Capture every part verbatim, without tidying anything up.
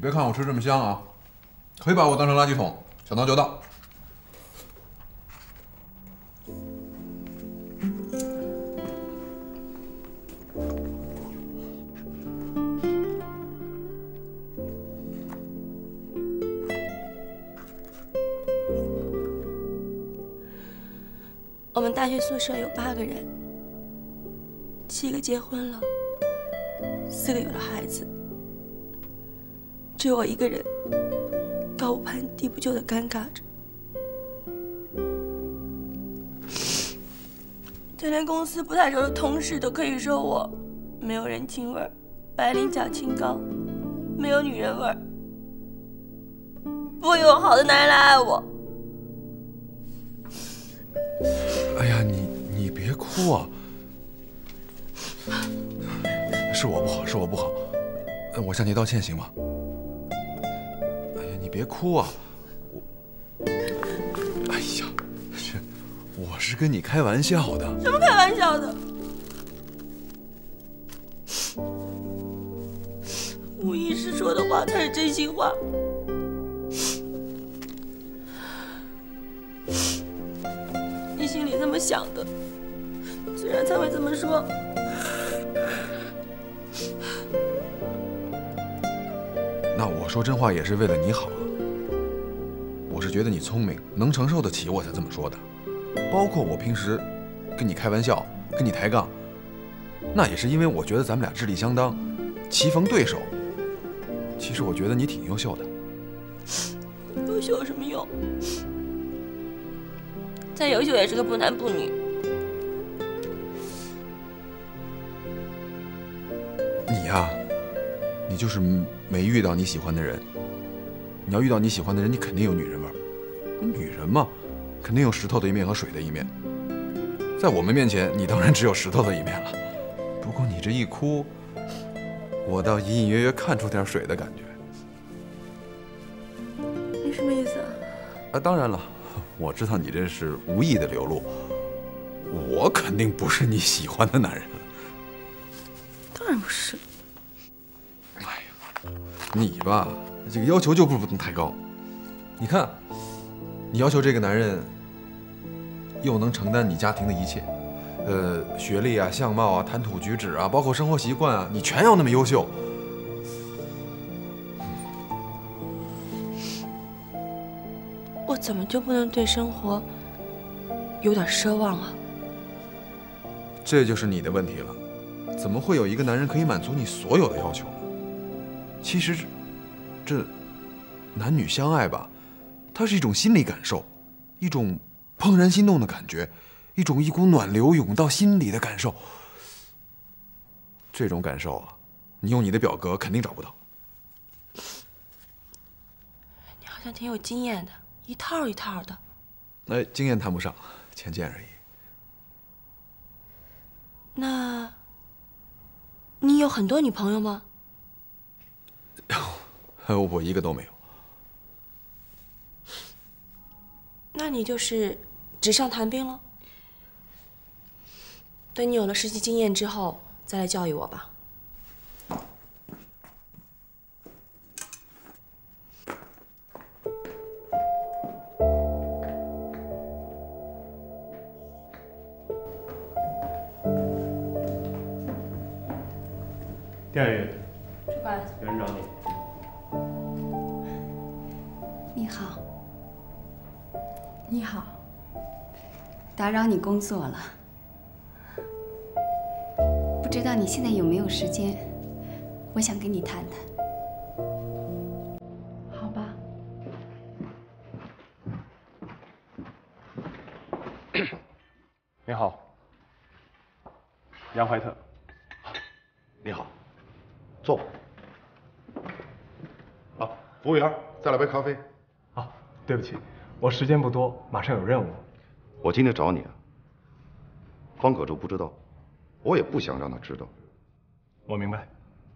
别看我吃这么香啊，可以把我当成垃圾桶，想到就到。 我们大学宿舍有八个人，七个结婚了，四个有了孩子，只有我一个人高不攀低不就的尴尬着。就连公司不太熟的同事都可以说我没有人情味儿，白领假清高，没有女人味儿，不会有好的男人来爱我。 哎呀，你你别哭啊！是我不好，是我不好，我向你道歉行吗？哎呀，你别哭啊！我，哎呀，是，我是跟你开玩笑的。 什么开玩笑的？无意识说的话才是真心话。你心里这么想的，虽然才会这么说。 那我说真话也是为了你好啊。我是觉得你聪明，能承受得起，我才这么说的。包括我平时跟你开玩笑，跟你抬杠，那也是因为我觉得咱们俩智力相当，棋逢对手。其实我觉得你挺优秀的。 优秀有什么用？再优秀也是个不男不女。 你呀、啊，你就是没遇到你喜欢的人。你要遇到你喜欢的人，你肯定有女人味儿。女人嘛，肯定有石头的一面和水的一面。在我们面前，你当然只有石头的一面了。不过你这一哭，我倒隐隐约约看出点水的感觉。 你什么意思啊？ 啊，当然了，我知道你这是无意的流露。我肯定不是你喜欢的男人。 当然不是。 哎呀，你吧，这个要求就不能太高。你看，你要求这个男人又能承担你家庭的一切，呃，学历啊、相貌啊、谈吐举止啊，包括生活习惯啊，你全要那么优秀。 我怎么就不能对生活有点奢望啊？ 这就是你的问题了。怎么会有一个男人可以满足你所有的要求呢？其实，这男女相爱吧，它是一种心理感受，一种怦然心动的感觉，一种一股暖流涌到心里的感受。这种感受啊，你用你的表格肯定找不到。 你好像挺有经验的，一套一套的。 哎，经验谈不上，浅见而已。 那，你有很多女朋友吗？ 我一个都没有。 那你就是纸上谈兵了。等你有了实习经验之后，再来教育我吧。 店员， 不好意思， 有人找你。 你好。你好。打扰你工作了。不知道你现在有没有时间？我想跟你谈谈。好吧。 你好，杨怀特。 你好，坐吧。好，服务员，再来杯咖啡。 啊，对不起，我时间不多，马上有任务。 我今天找你啊，方可舟不知道，我也不想让他知道。 我明白。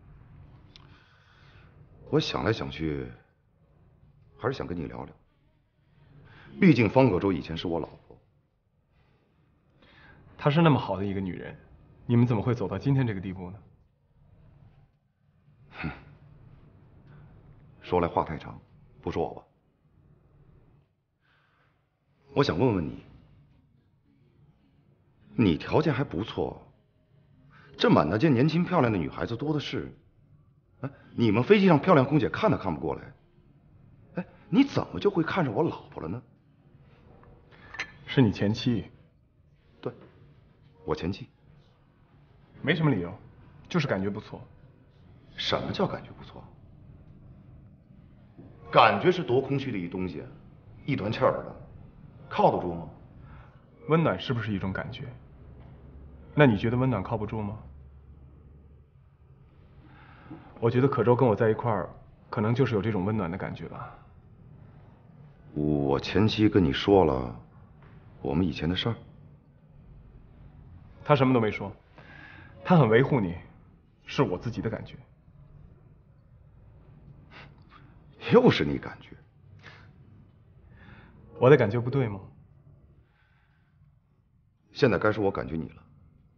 我想来想去，还是想跟你聊聊。毕竟方可舟以前是我老婆。 她是那么好的一个女人，你们怎么会走到今天这个地步呢？ 哼， 说来话太长，不说我吧。我想问问你，你条件还不错，这满大街年轻漂亮的女孩子多的是，哎，你们飞机上漂亮空姐看都看不过来，哎，你怎么就会看上我老婆了呢？ 是你前妻。 对，我前妻。 没什么理由，就是感觉不错。 什么叫感觉不错？感觉是多空虚的一东西，一团气儿的，靠得住吗？ 温暖是不是一种感觉？那你觉得温暖靠不住吗？我觉得可周跟我在一块儿，可能就是有这种温暖的感觉吧。 我前妻跟你说了我们以前的事儿？ 他什么都没说，他很维护你，是我自己的感觉。 又是你感觉？ 我的感觉不对吗？ 现在该说我感觉你了。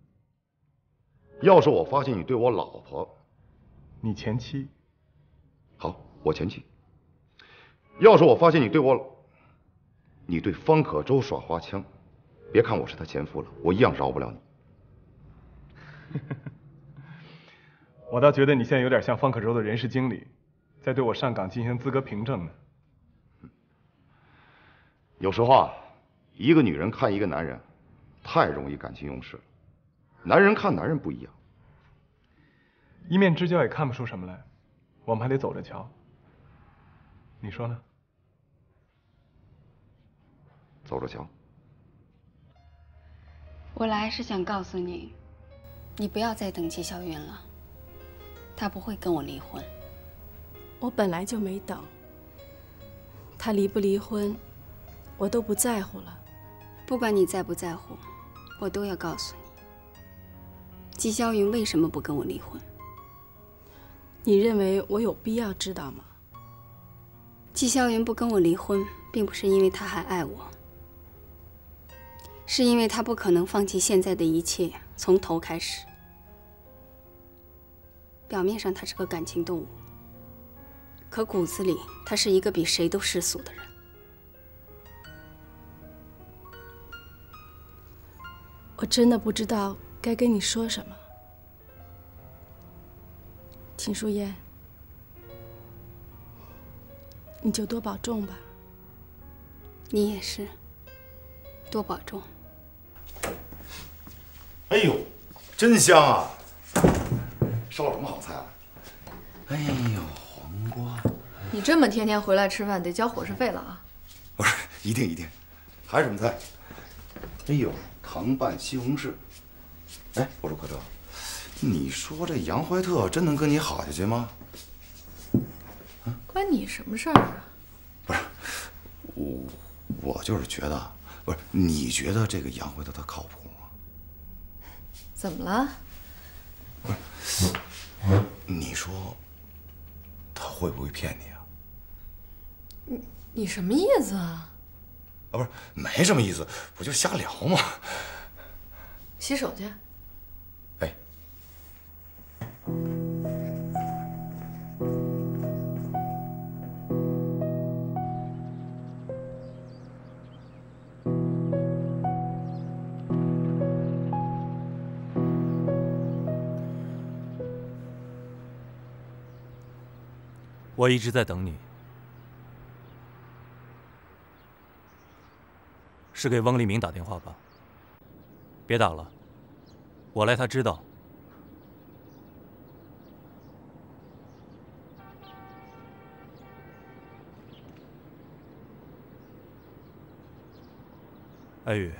要是我发现你对我老婆， 你前妻， 好，我前妻。要是我发现你对我，你对方可周耍花枪，别看我是他前夫了，我一样饶不了你。 我倒觉得你现在有点像方可周的人事经理，在对我上岗进行资格凭证呢。 有时候啊，一个女人看一个男人，太容易感情用事了。男人看男人不一样， 一面之交也看不出什么来，我们还得走着瞧。你说呢？ 走着瞧。 我来是想告诉你，你不要再等纪晓云了，他不会跟我离婚。 我本来就没等，他离不离婚，我都不在乎了。 不管你在不在乎，我都要告诉你，纪晓云为什么不跟我离婚？ 你认为我有必要知道吗？ 纪晓云不跟我离婚，并不是因为他还爱我，是因为他不可能放弃现在的一切，从头开始。表面上他是个感情动物，可骨子里他是一个比谁都世俗的人。 我真的不知道该跟你说什么。秦书燕，你就多保重吧。 你也是，多保重。 哎呦，真香啊！烧了什么好菜啊？哎呦，黄瓜。 你这么天天回来吃饭，得交伙食费了啊！ 不是，一定一定。还有什么菜？哎呦，糖拌西红柿。哎，我说可德，你说这杨怀特真能跟你好下去吗？ 关你什么事儿啊？ 不是，我我就是觉得，不是你觉得这个杨怀特他靠谱吗？ 怎么了？ 不是，你说他会不会骗你啊？ 你你什么意思啊？ 啊，不是，没什么意思，我就瞎聊嘛。 洗手去。 哎。 我一直在等你，是给翁立明打电话吧？别打了，我来他知道。艾宇，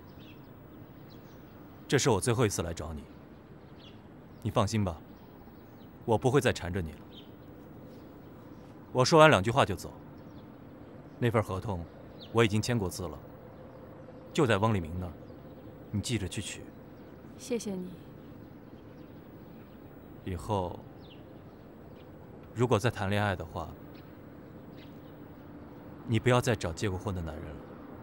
这是我最后一次来找你，你放心吧，我不会再缠着你了。我说完两句话就走。那份合同我已经签过字了，就在翁立明那儿，你记着去取。 谢谢你。 以后如果再谈恋爱的话，你不要再找结过婚的男人了。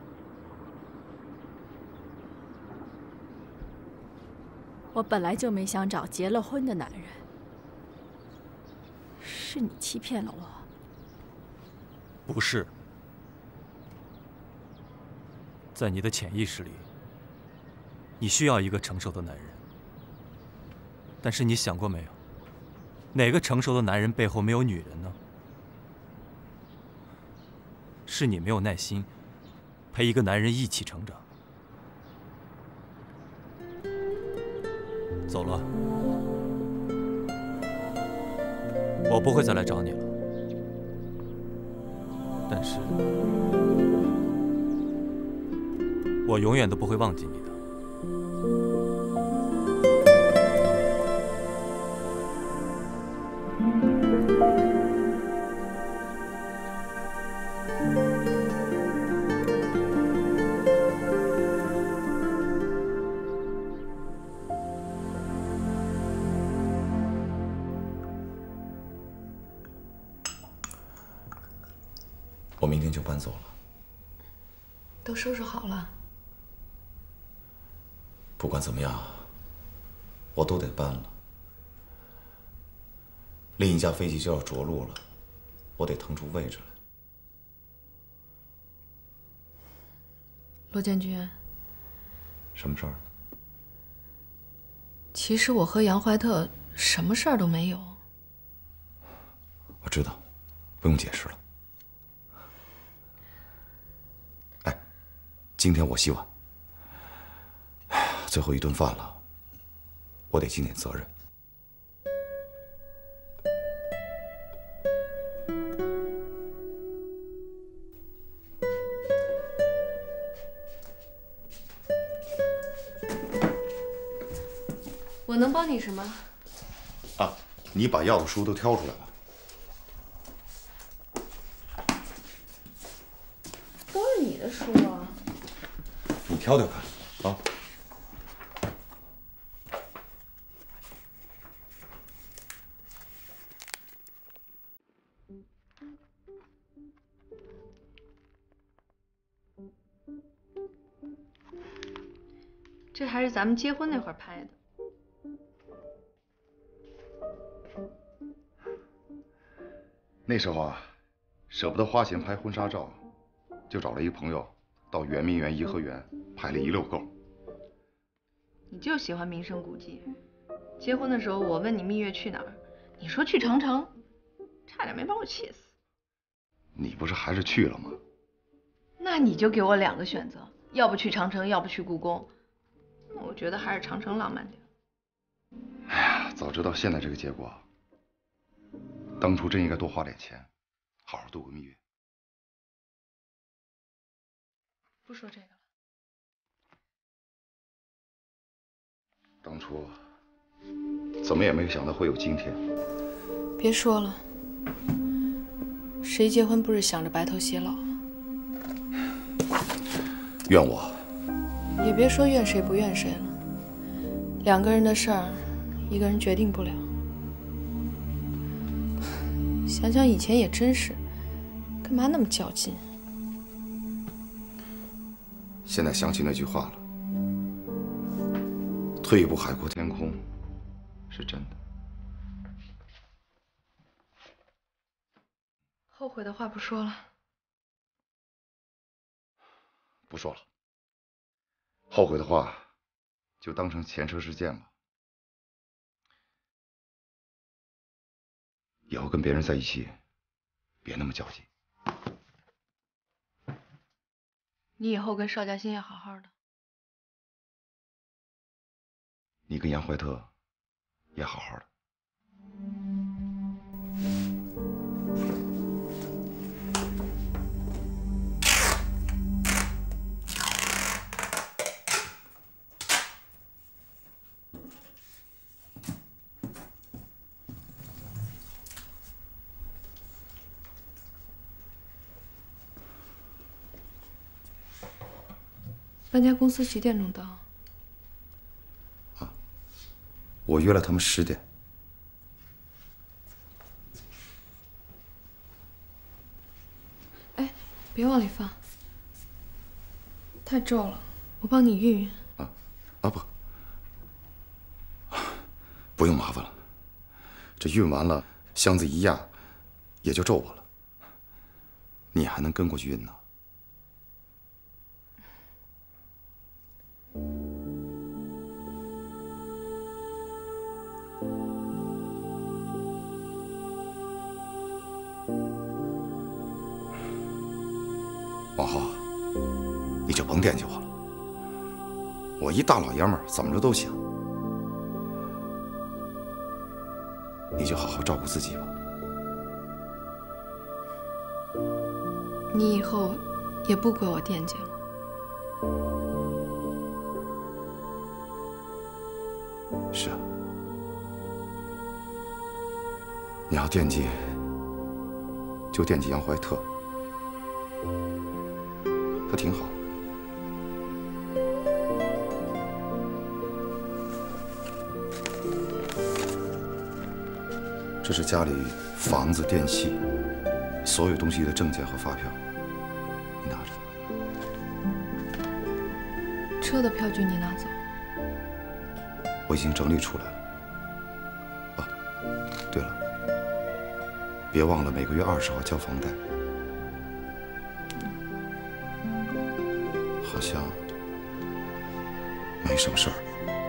我本来就没想找结了婚的男人，是你欺骗了我。 不是。在你的潜意识里，你需要一个成熟的男人。但是你想过没有，哪个成熟的男人背后没有女人呢？是你没有耐心陪一个男人一起成长。走了，我不会再来找你了。但是，我永远都不会忘记你的。 我明天就搬走了。 都收拾好了。 不管怎么样，我都得搬了。另一架飞机就要着陆了，我得腾出位置来。 罗建军， 什么事儿？ 其实我和杨怀特什么事儿都没有。 我知道，不用解释了。哎，今天我洗碗，最后一顿饭了，我得尽点责任。 我能帮你什么？ 啊，你把要的书都挑出来吧。 都是你的书啊。 你挑挑看啊。 这还是咱们结婚那会儿拍的。 那时候啊，舍不得花钱拍婚纱照，就找了一朋友到圆明园颐和园拍了一溜够。 你就喜欢名胜古迹。结婚的时候我问你蜜月去哪儿，你说去长城，差点没把我气死。 你不是还是去了吗？ 那你就给我两个选择，要不去长城，要不去故宫。我觉得还是长城浪漫点。 哎呀，早知道现在这个结果，当初真应该多花点钱，好好度过蜜月。 不说这个了。 当初怎么也没有想到会有今天。 别说了，谁结婚不是想着白头偕老？ 怨我？ 也别说怨谁不怨谁了，两个人的事儿，一个人决定不了。想想以前也真是，干嘛那么较劲？ 现在想起那句话了，退一步海阔天空，是真的。 后悔的话不说了。 不说了。后悔的话，就当成前车之鉴吧。以后跟别人在一起，别那么较劲。 你以后跟邵嘉欣要好好的。 你跟杨怀特也好好的。 搬家公司几点钟到？ 啊，我约了他们十点。 哎，别往里放，太皱了，我帮你熨熨。 啊啊不，不用麻烦了，这熨完了，箱子一压，也就皱巴了。 你还能跟过去运呢？王浩，你就甭惦记我了。我一大老爷们儿，怎么着都行。你就好好照顾自己吧。 你以后也不归我惦记了。 是啊，你要惦记，就惦记杨怀特，他挺好。这是家里房子、电器，所有东西的证件和发票，你拿着。 车的票据你拿走。 我已经整理出来了。啊，对了，别忘了每个月二十号交房贷。好像没什么事儿。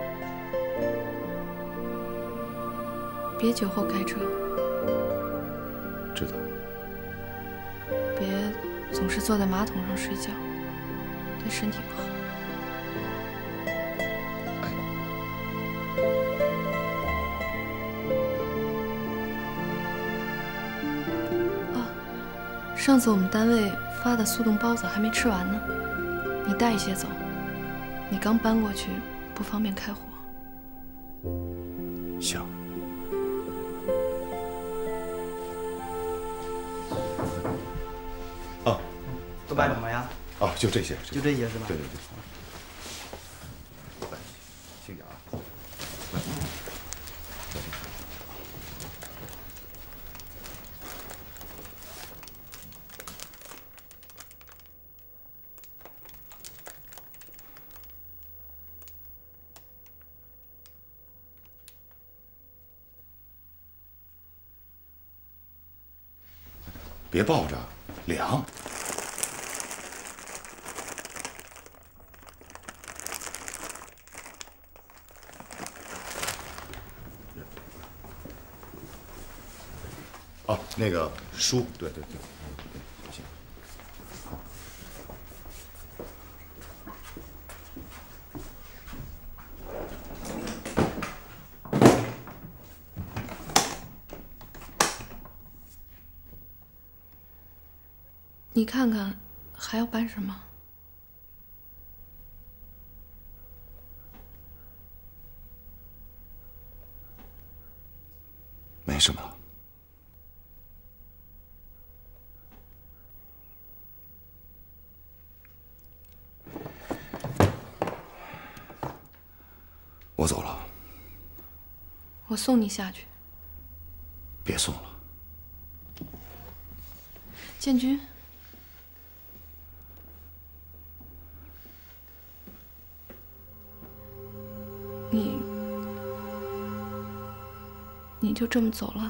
别酒后开车。 知道。 别总是坐在马桶上睡觉，对身体不好。上次我们单位发的速冻包子还没吃完呢，你带一些走。你刚搬过去，不方便开火。 行。啊， 都买什么呀？ 啊，就这些， 就这些是吧？ 对对对。来，轻点啊。来。别抱着，凉。哦，那个书，对对对，行。 你看看，还要搬什么？ 没什么了。我走了。 我送你下去。 别送了。 建军。你，你就这么走了？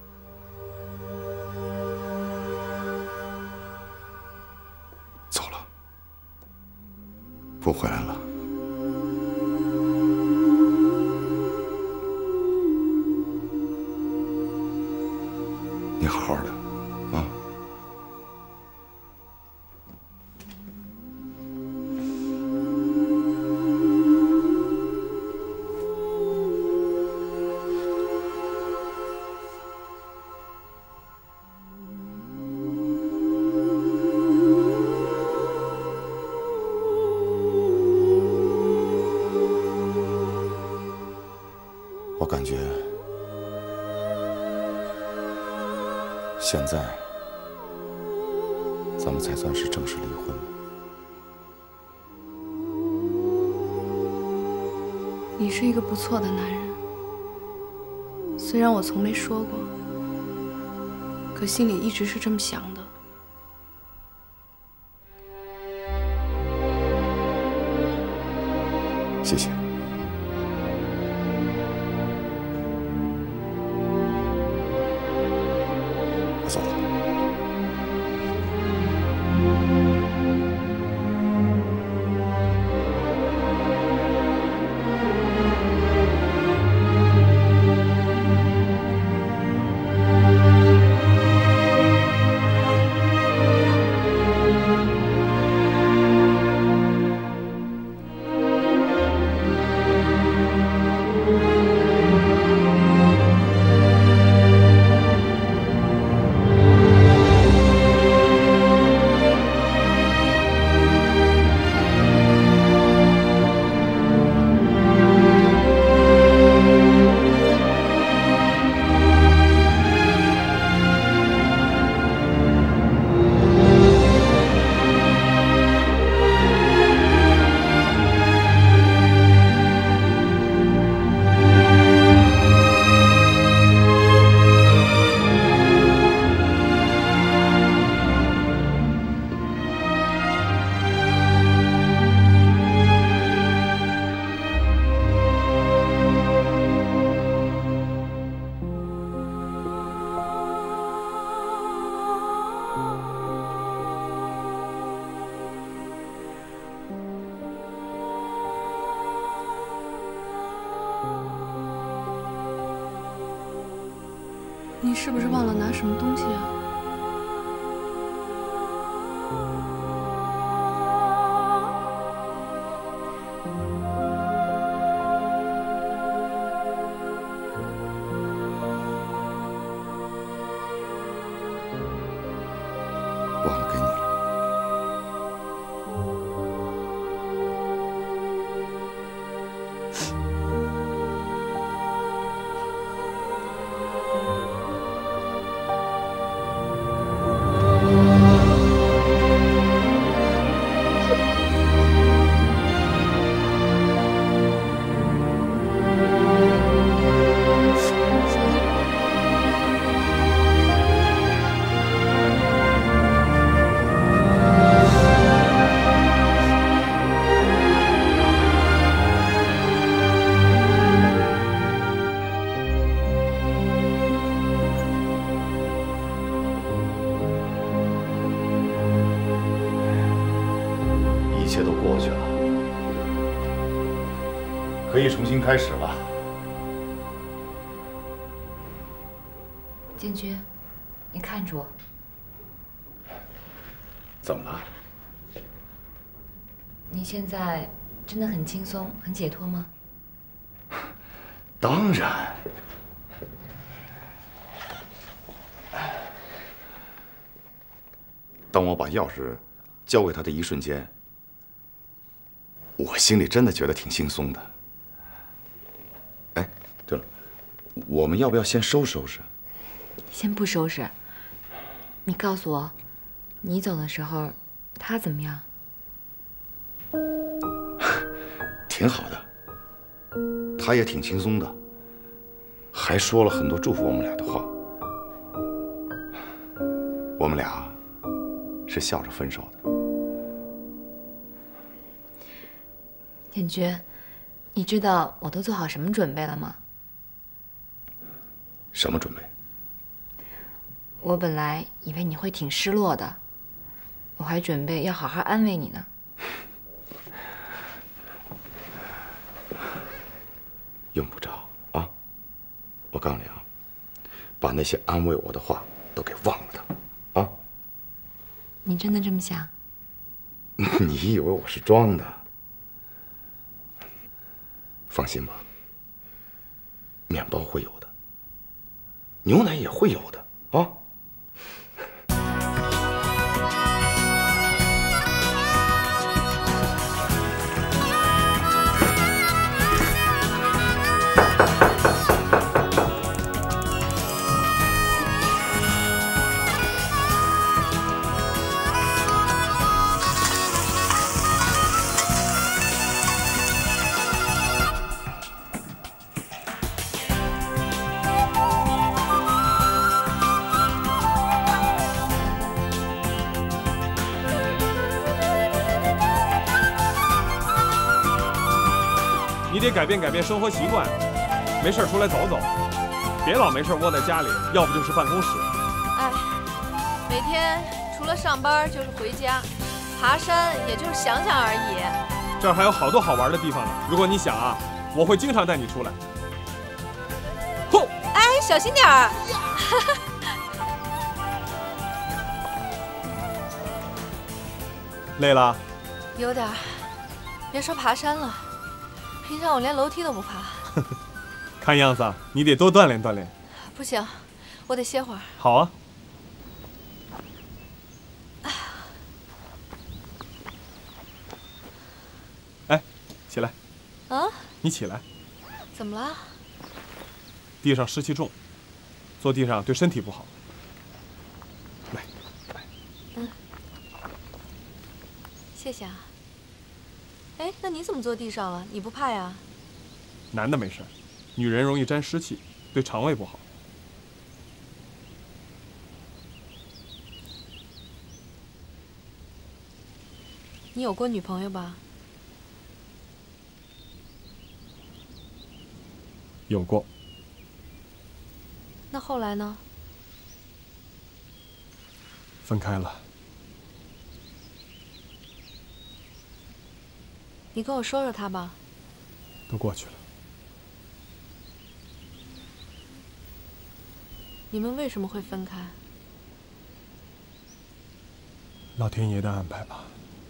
走了，不回来了。你好好的，啊。我感觉现在咱们才算是正式离婚了。 你是一个不错的男人，虽然我从没说过，可心里一直是这么想的。 谢谢。我走了。 你是不是忘了拿什么东西啊？ 忘了给你了。一切都过去了，可以重新开始了。 建军，你看着我。 怎么了？ 你现在真的很轻松、很解脱吗？ 当然。当我把钥匙交给他的一瞬间，我心里真的觉得挺轻松的。哎，对了，我们要不要先收拾收拾？ 先不收拾。你告诉我，你走的时候，他怎么样？ 挺好的，他也挺轻松的，还说了很多祝福我们俩的话。我们俩是笑着分手的。 建军，你知道我都做好什么准备了吗？ 什么准备？ 我本来以为你会挺失落的，我还准备要好好安慰你呢。 用不着啊！我告诉你啊，把那些安慰我的话都给忘了它，啊！ 你真的这么想？ 你以为我是装的？放心吧，面包会有的，牛奶也会有的啊！ 你得改变改变生活习惯，没事出来走走，别老没事窝在家里，要不就是办公室。 哎，每天除了上班就是回家，爬山也就是想想而已。 这儿还有好多好玩的地方呢，如果你想啊，我会经常带你出来。 嚯！哎，小心点儿。 累了？ 有点儿，别说爬山了。平常我连楼梯都不爬。 看样子你得多锻炼锻炼。 不行，我得歇会儿。 好啊。哎，起来。 啊？ 你起来。 怎么了？ 地上湿气重，坐地上对身体不好。来，来。 嗯。谢谢啊。哎，那你怎么坐地上了？你不怕呀？ 男的没事，女人容易沾湿气，对肠胃不好。 你有过女朋友吧？ 有过。 那后来呢？ 分开了。 你跟我说说他吧。 都过去了。 你们为什么会分开？ 老天爷的安排吧。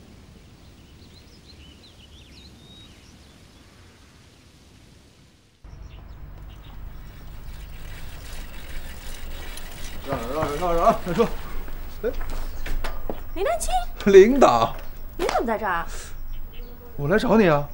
让让让让让让说，哎， 林丹青， 领导， 你怎么在这儿？ 我来找你啊。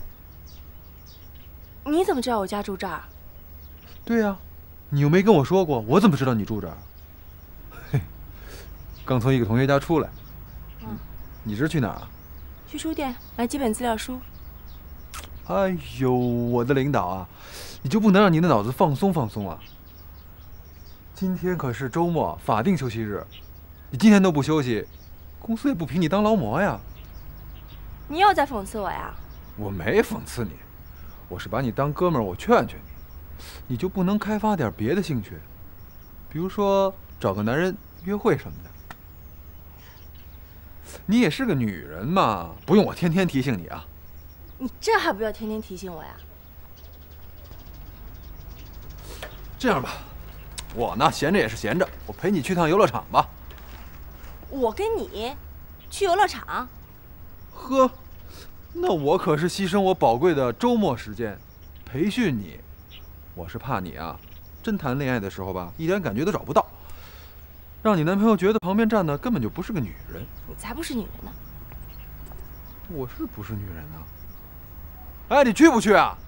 你怎么知道我家住这儿？ 对呀、啊，你又没跟我说过，我怎么知道你住这儿？嘿，刚从一个同学家出来。嗯，你这是去哪儿啊？ 去书店买几本资料书。 哎呦，我的领导啊，你就不能让你的脑子放松放松啊？今天可是周末，法定休息日，你今天都不休息，公司也不评你当劳模呀。 你又在讽刺我呀？ 我没讽刺你，我是把你当哥们儿，我劝劝你，你就不能开发点别的兴趣，比如说找个男人约会什么的。你也是个女人嘛，不用我天天提醒你啊。 你这还不要天天提醒我呀？ 这样吧。我呢，闲着也是闲着，我陪你去趟游乐场吧。 我跟你去游乐场？ 呵，那我可是牺牲我宝贵的周末时间培训你。我是怕你啊，真谈恋爱的时候吧，一点感觉都找不到，让你男朋友觉得旁边站的根本就不是个女人。 你才不是女人呢！ 我是不是女人呢？哎，你去不去啊？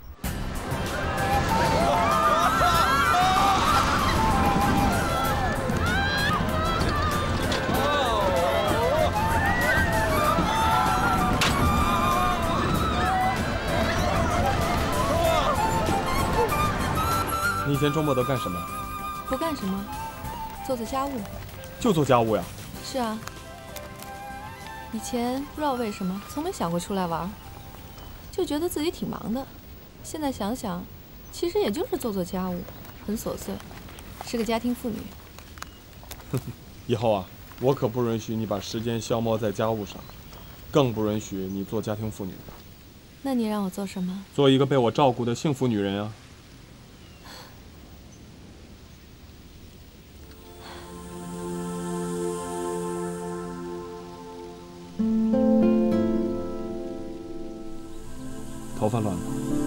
你以前周末都干什么？ 不干什么，做做家务。 就做家务呀？ 是啊。以前不知道为什么，从没想过出来玩，就觉得自己挺忙的。现在想想，其实也就是做做家务，很琐碎，是个家庭妇女。 以后啊，我可不允许你把时间消磨在家务上，更不允许你做家庭妇女。 那你让我做什么？ 做一个被我照顾的幸福女人啊！头发乱了。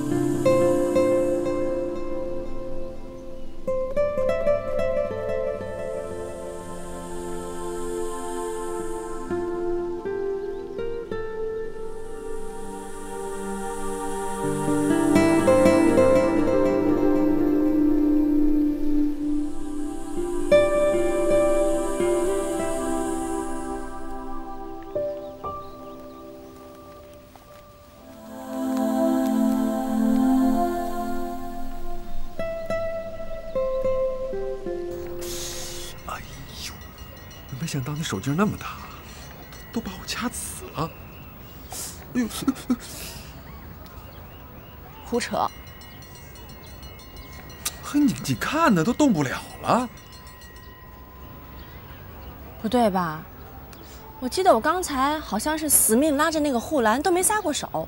没想到你手劲那么大，都把我掐死了。哎呦！ 胡扯！ 嘿，你你看呢，都动不了了。 不对吧？我记得我刚才好像是死命拉着那个护栏，都没撒过手。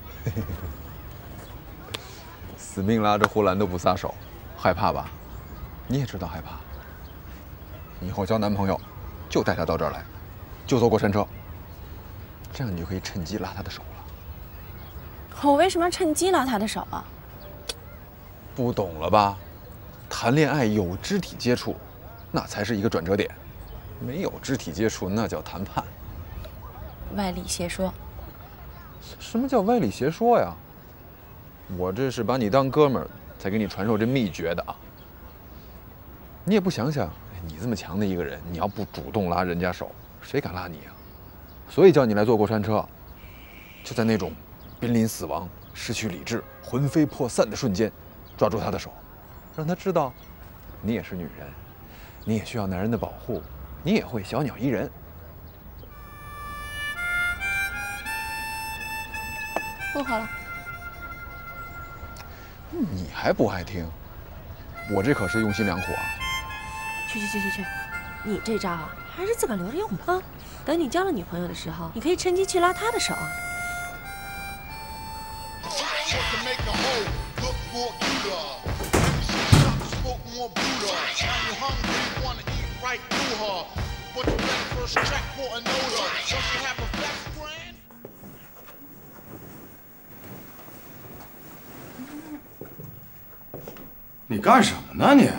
死命拉着护栏都不撒手，害怕吧？你也知道害怕。以后交男朋友，就带他到这儿来，就坐过山车，这样你就可以趁机拉他的手了。 我为什么要趁机拉他的手啊？ 不懂了吧？谈恋爱有肢体接触，那才是一个转折点；没有肢体接触，那叫谈判。 歪理邪说。 什么叫歪理邪说呀？我这是把你当哥们儿，才给你传授这秘诀的啊！你也不想想，你这么强的一个人，你要不主动拉人家手，谁敢拉你啊？所以叫你来坐过山车，就在那种濒临死亡、失去理智、魂飞魄散的瞬间，抓住他的手，让他知道，你也是女人，你也需要男人的保护，你也会小鸟依人。 不好了。 你还不爱听？我这可是用心良苦啊！ 去去去去去，你这招啊，还是自个儿留着用吧。等你交了女朋友的时候，你可以趁机去拉她的手啊。 right through her. But you better first check for a nose. Does she have a best friend? 你干什么呢你？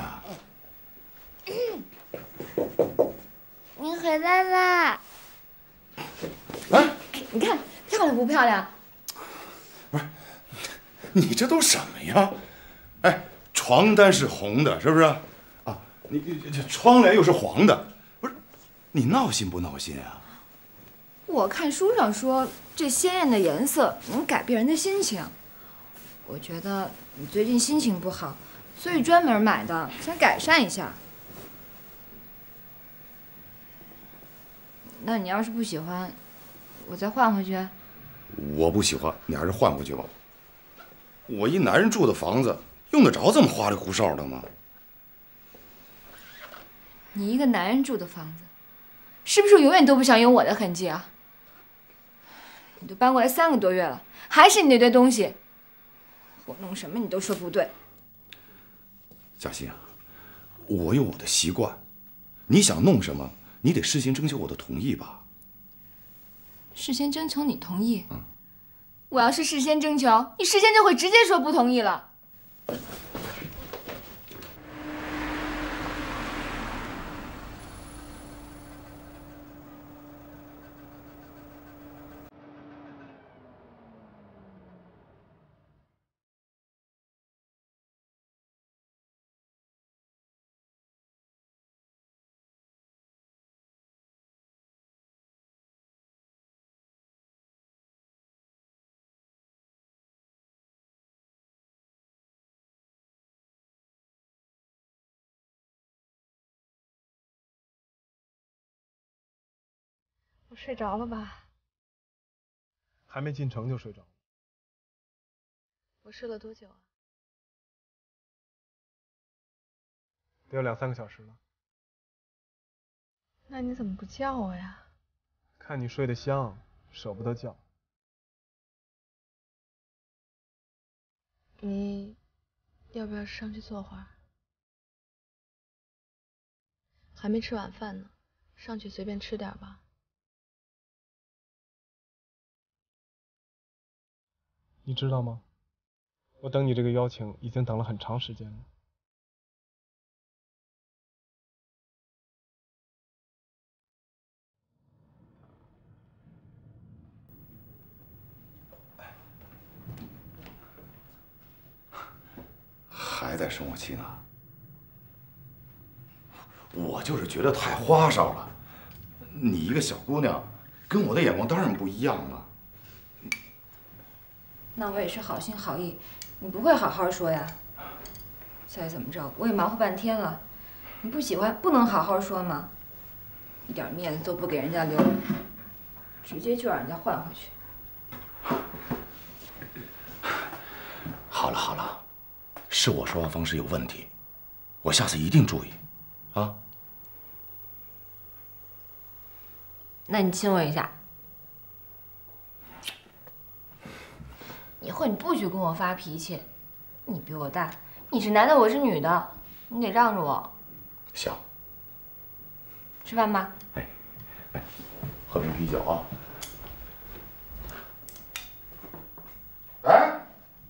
你回来啦！ 哎， 你看漂亮不漂亮？ 不是，你这都什么呀？哎，床单是红的，是不是？啊，你你这窗帘又是黄的，不是？你闹心不闹心啊？ 我看书上说，这鲜艳的颜色能改变人的心情。我觉得你最近心情不好，所以专门买的，想改善一下。那你要是不喜欢，我再换回去。 我不喜欢，你还是换回去吧。我一男人住的房子，用得着这么花里胡哨的吗？ 你一个男人住的房子，是不是永远都不想有我的痕迹啊？你都搬过来三个多月了，还是你那堆东西，我弄什么你都说不对。 嘉欣啊，我有我的习惯，你想弄什么，你得事先征求我的同意吧。 事先征求你同意？嗯。我要是事先征求，你事先就会直接说不同意了。 我睡着了吧？ 还没进城就睡着了。 我睡了多久啊？ 得有两三个小时了。 那你怎么不叫我呀？ 看你睡得香，舍不得叫。 你要不要上去坐会儿？还没吃晚饭呢，上去随便吃点吧。 你知道吗？我等你这个邀请已经等了很长时间了。 还在生我气呢？我就是觉得太花哨了。你一个小姑娘，跟我的眼光当然不一样了。 那我也是好心好意，你不会好好说呀？再怎么着，我也忙活半天了，你不喜欢不能好好说吗？一点面子都不给人家留，直接就让人家换回去。 好了好了，是我说话方式有问题，我下次一定注意，啊。 那你亲我一下。以后你不许跟我发脾气，你比我大，你是男的，我是女的，你得让着我。 行。 吃饭吧。 哎，哎，喝瓶啤酒啊。哎，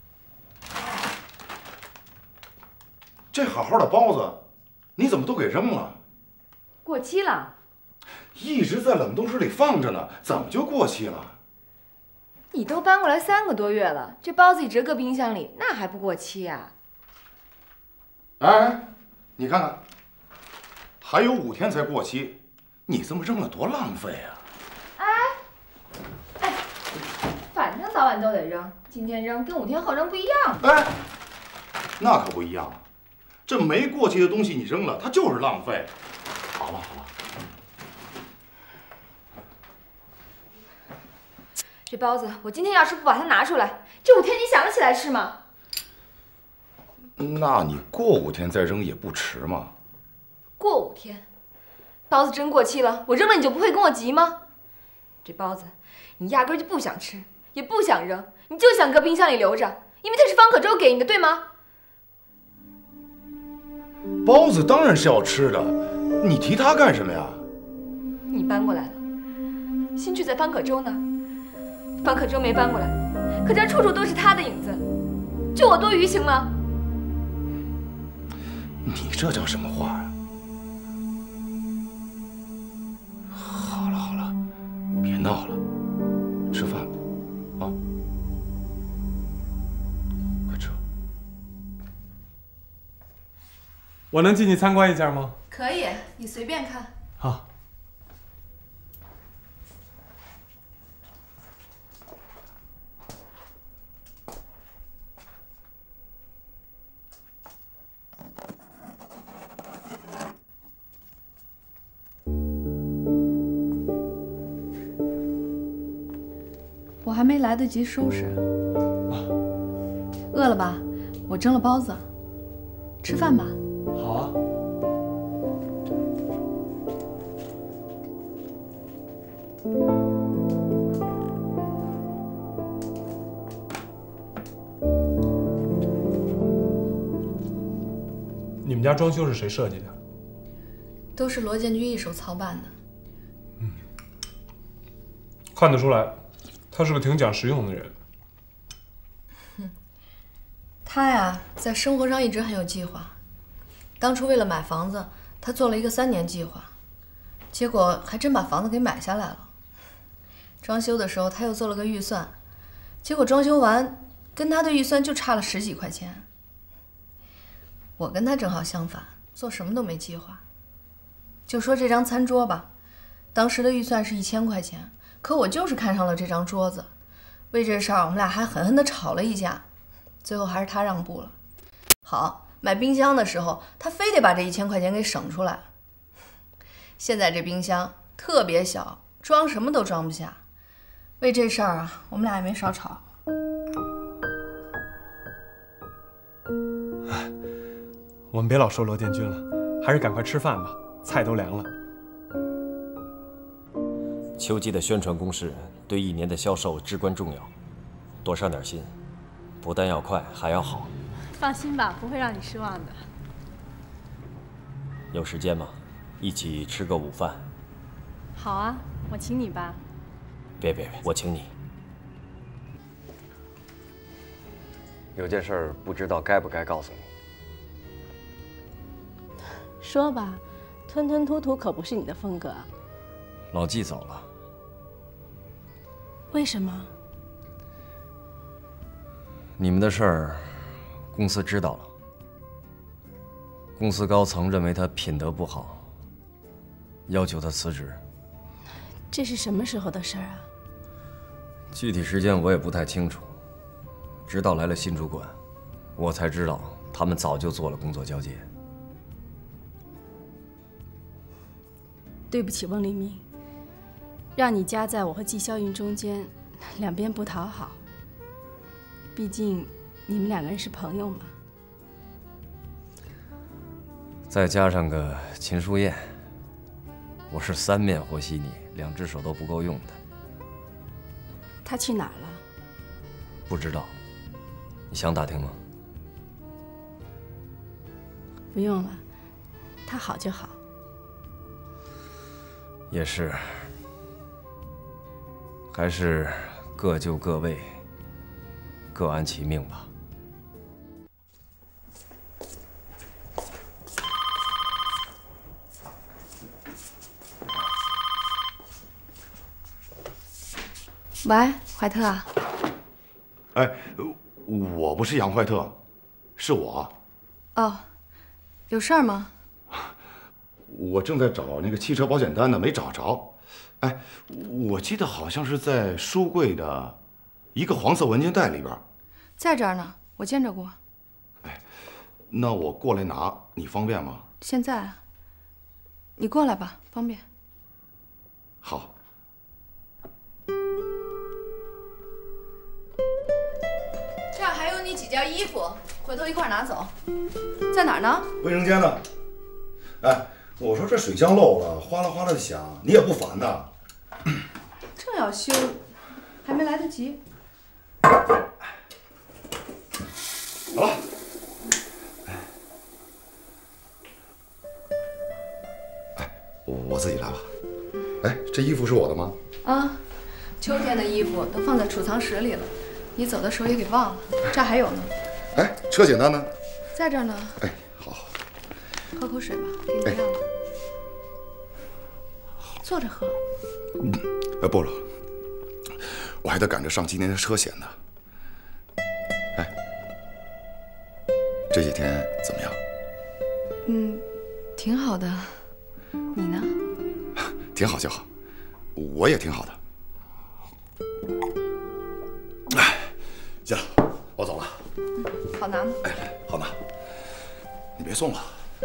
这好好的包子，你怎么都给扔了？ 过期了。 一直在冷冻室里放着呢，怎么就过期了？ 你都搬过来三个多月了，这包子一直搁冰箱里，那还不过期呀？ 哎，你看看，还有五天才过期，你这么扔了多浪费啊！ 哎，哎，反正早晚都得扔，今天扔跟五天后扔不一样。 哎，那可不一样，这没过期的东西你扔了，它就是浪费。好了好了。 这包子，我今天要是不把它拿出来，这五天你想得起来吃吗？ 那你过五天再扔也不迟嘛。 过五天，包子真过期了，我扔了你就不会跟我急吗？这包子，你压根就不想吃，也不想扔，你就想搁冰箱里留着，因为它是方可舟给你的，对吗？ 包子当然是要吃的， 你提他干什么呀？ 你搬过来了，新居在方可舟那儿，方可舟没搬过来，可家处处都是他的影子，就我多余行吗？ 你这叫什么话呀？好了好了，别闹了，吃饭吧，啊！快吃。 我能进去参观一下吗？ 可以，你随便看。 好。 我还没来得及收拾。饿了吧？我蒸了包子，吃饭吧。 好啊。你们家装修是谁设计的？ 都是罗建军一手操办的。 嗯，看得出来，他是个挺讲实用的人。 哼，他呀，在生活上一直很有计划。当初为了买房子，他做了一个三年计划，结果还真把房子给买下来了。装修的时候，他又做了个预算，结果装修完跟他的预算就差了十几块钱。我跟他正好相反，做什么都没计划。就说这张餐桌吧，当时的预算是一千块钱，可我就是看上了这张桌子，为这事儿我们俩还狠狠地吵了一架，最后还是他让步了。好，买冰箱的时候，他非得把这一千块钱给省出来。现在这冰箱特别小，装什么都装不下，为这事儿啊，我们俩也没少吵。 我们别老说罗建军了，还是赶快吃饭吧，菜都凉了。 秋季的宣传攻势对一年的销售至关重要，多上点心，不但要快，还要好。 放心吧，不会让你失望的。 有时间吗？一起吃个午饭。 好啊，我请你吧。 别别别，我请你。有件事儿不知道该不该告诉你。 说吧，吞吞吐吐可不是你的风格。 老纪走了。 为什么？ 你们的事儿，公司知道了。公司高层认为他品德不好，要求他辞职。 这是什么时候的事儿啊？ 具体时间我也不太清楚，直到来了新主管，我才知道他们早就做了工作交接。 对不起，翁立明，让你夹在我和季霄云中间，两边不讨好。毕竟你们两个人是朋友嘛。 再加上个秦书燕，我是三面和稀泥，两只手都不够用的。 他去哪儿了？ 不知道，你想打听吗？ 不用了，他好就好。 也是，还是各就各位，各安其命吧。 喂，怀特啊。 哎，我不是杨怀特，是我。 哦，有事儿吗？ 我正在找那个汽车保险单呢，没找着。哎，我记得好像是在书柜的一个黄色文件袋里边。 在这儿呢，我见着过。 哎，那我过来拿，你方便吗？ 现在啊？你过来吧，方便。 好。 这儿还有你几件衣服，回头一块拿走。在哪儿呢？ 卫生间呢。哎。我说这水箱漏了，哗啦哗啦的响，你也不烦呐？ 正要修，还没来得及。 好了， 这衣服是我的吗？ 啊，秋天的衣服都放在储藏室里了，你走的时候也给忘了。这还有呢。 哎，车检单呢？ 在这儿呢。 哎，好。 喝口水吧，天亮了。坐着喝。 嗯，哎，不了，我还得赶着上今年的车险呢。哎，这几天怎么样？ 嗯，挺好的。你呢？ 挺好就好，我也挺好的。哎，行了，我走了。 嗯，好拿吗？ 哎，好拿。你别送了。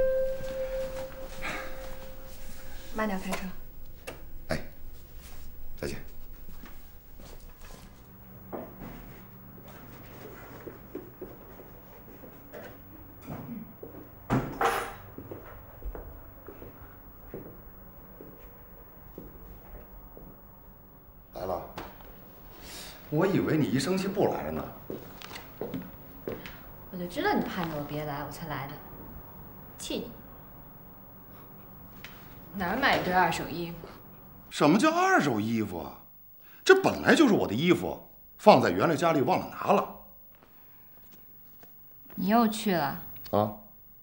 慢点开车。 哎，再见。来了。我以为你一生气不来了呢。 我就知道你盼着我别来，我才来的。气你！哪儿买一堆二手衣服？ 什么叫二手衣服啊？这本来就是我的衣服，放在原来家里忘了拿了。 你又去了？ 啊？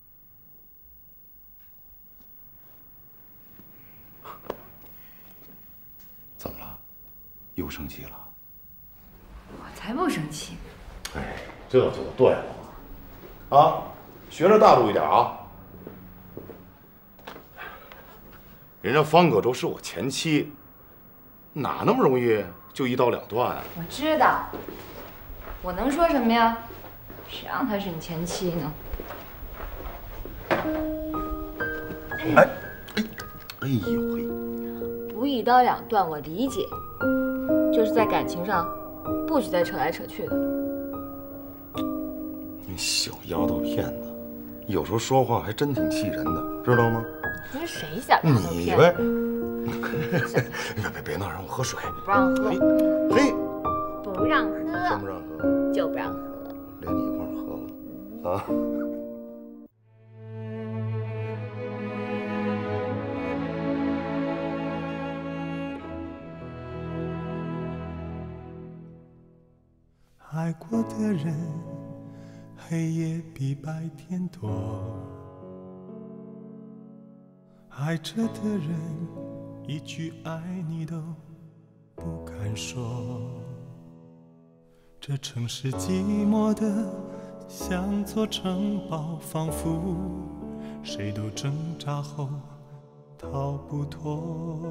怎么了？又生气了？ 我才不生气。 哎，这就对了嘛！啊，学着大度一点啊！人家方可舟是我前妻，哪那么容易就一刀两断啊？ 我知道，我能说什么呀？谁让她是你前妻呢？ 哎哎哎呦嘿！ 不一刀两断，我理解，就是在感情上不许再扯来扯去的。 你小丫头片子，有时候说话还真挺气人的，知道吗？ 你说谁小丫头你片呗！ 子？ 别别别闹，让我喝水。 不让喝。 嘿， 不让喝。 真不让喝？ 就不让喝。 连你一块儿喝了啊！ 爱过的人，黑夜比白天多。爱着的人，一句爱你都不敢说。这城市寂寞的像座城堡，仿佛谁都挣扎后逃不脱。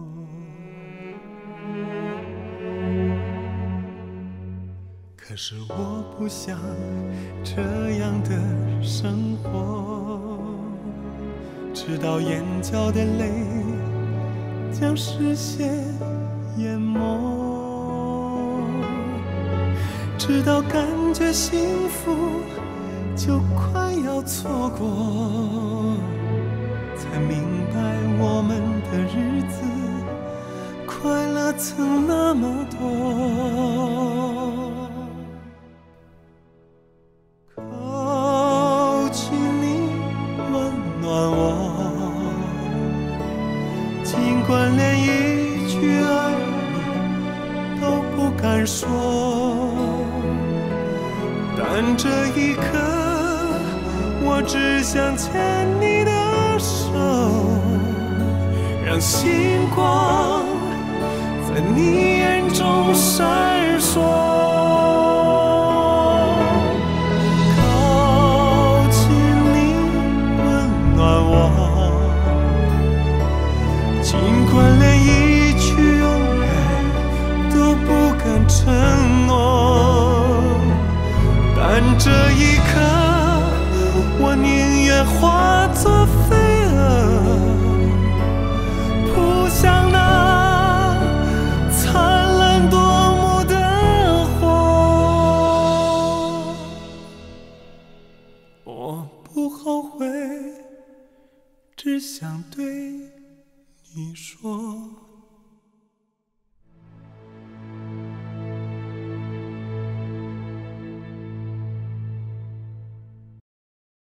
可是我不想这样的生活，直到眼角的泪将视线淹没，直到感觉幸福就快要错过，才明白我们的日子快乐曾那么多。靠近你，温暖我，尽管连一句爱你都不敢说，但这一刻我只想牵你的手，让星光在你眼中闪烁。靠近你，温暖我，尽管连一句永远都不敢承诺，但这一刻我宁愿化作飞蛾，扑向那灿烂夺目的火。我不后悔，只想对你说。